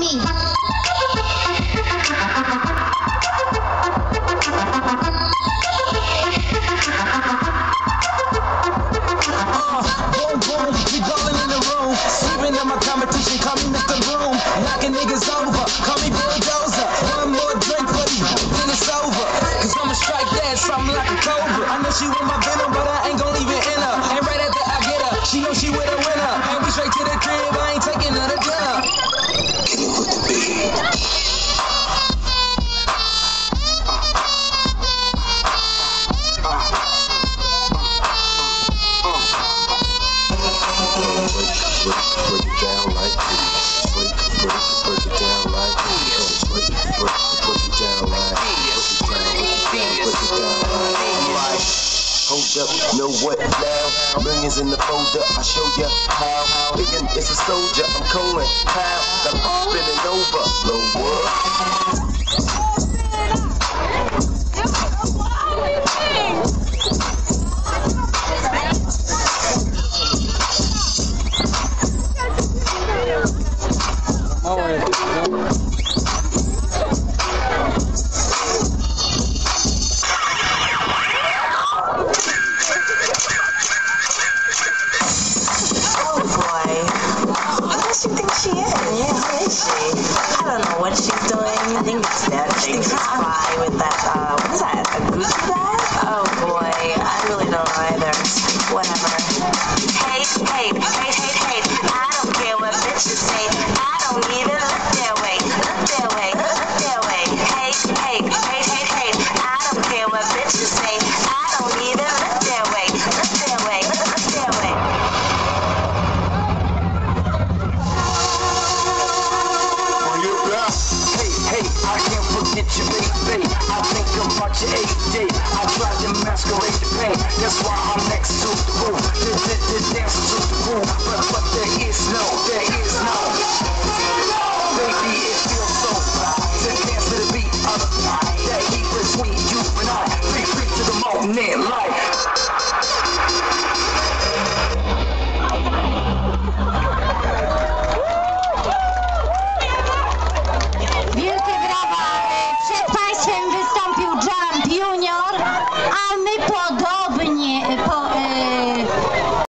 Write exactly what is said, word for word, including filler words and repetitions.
me. My competition, call me Mister Broom. Knocking niggas over, call me Bulldozer. One more drink for you, then it's over. Cause I'ma strike that, something like a cobra. I know she want my venom, but I ain't gon' leave it in her. And right after I get her, she know she with a winner. And we straight to the crib, I ain't taking her to dinner. Hit it with the beat. Break it down like this. Break, break, break it down like this. Break, break, break it down like this. Break it down, break it down like this. Hold up, know what now? Millions in the folder, I show ya how. Thinking it's a soldier, I'm calling how. Got I'm spinning over, low what? I think it's that thing to fly with that, uh, what is that, a Gucci bag? Oh boy, I really don't know either. Whatever. Hate, hate, hate, hate, hate. I don't care what bitches say. I don't even look their way. Look their way, look their way. Hate, hate, hate, hate, hate. I don't care what bitches say. I don't even look their way. Look their way, look, look their way. Hey, I can't forget your baby. I think about your every day.